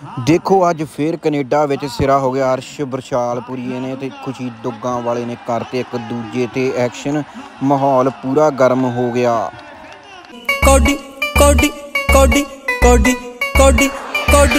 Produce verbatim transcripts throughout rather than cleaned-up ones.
देखो अज फिर कनेडा विच सिरा हो गया। अर्श बरछालपुरीए ने ते खुशी दुग्गा वाले ने करते एक दूजे ते एक्शन, माहौल पूरा गर्म हो गया। कौडी कौडी कौडी कौडी कौडी कौडी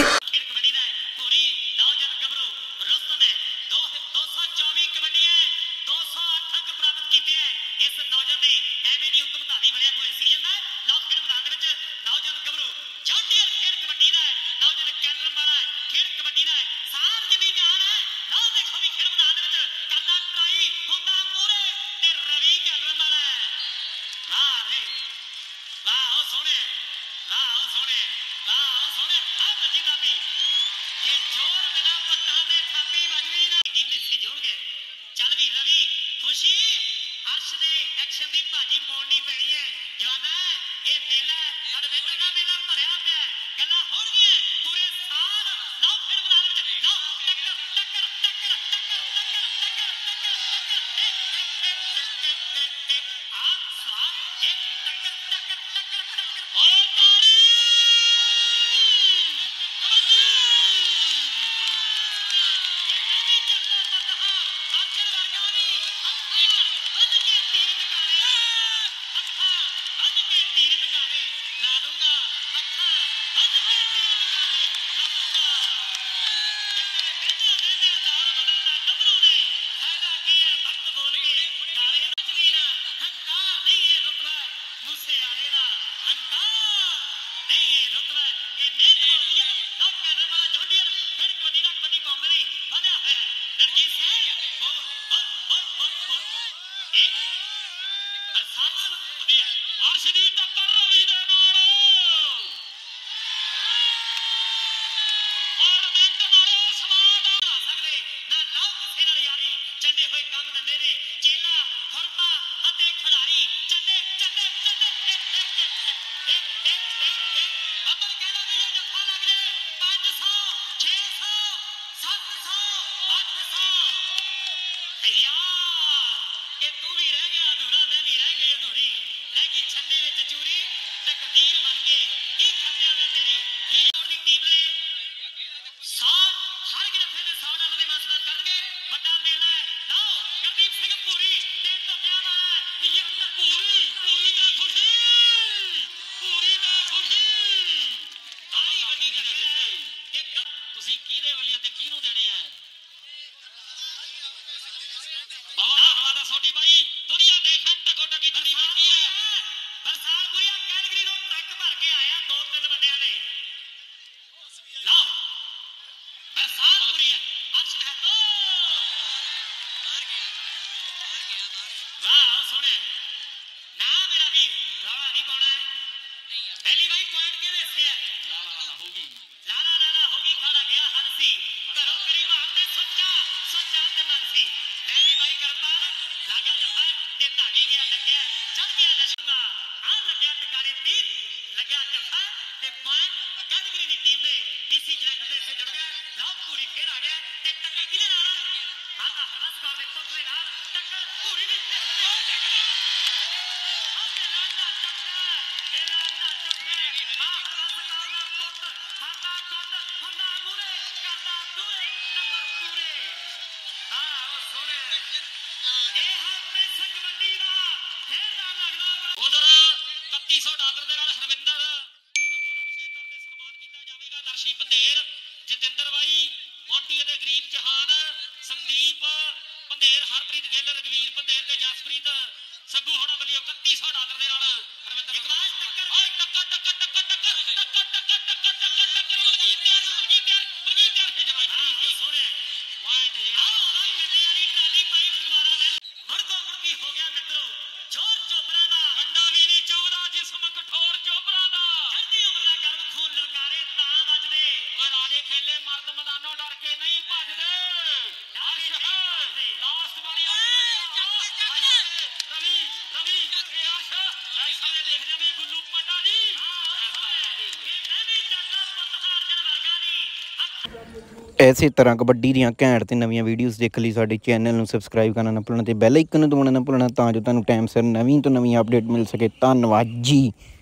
इसे तरह कबड्डी दी घैंट ते नवीं वीडियोज़ देखने लिए साडे चैनल नूं सबसक्राइब करना ना भुल्लना ते बैल आइकन नूं दबाउणा ना भुल्लना तां जो तुहानूं टाइम सिर नवीं तो नवीं अपडेट मिल सके। धन्नवाद जी।